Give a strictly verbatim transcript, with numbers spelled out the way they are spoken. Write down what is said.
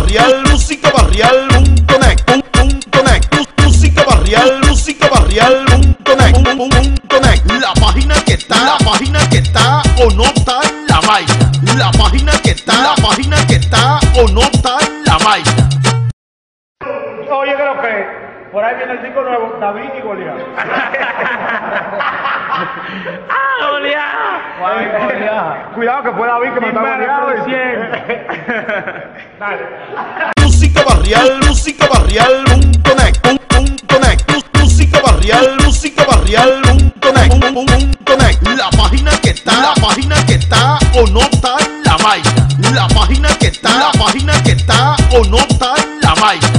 barrial, música barrial, punto net, punto net, música barrial, música barrial, punto net, punto net. La página que está, la página que está o no está en la vaina. La página que está, la página que está o no está en la vaina. Oye, creo que por ahí viene el disco nuevo, David y Goliat. ¡Ah, Goliat! Cuidado que fue David que me está goleado. Dale. Música barrial, música barrial, punto net, punto net, música barrial, música barrial, punto net, punto net. La página que está, la página que está o no está en la vaina. La página que está, la página que está o no está en la vaina.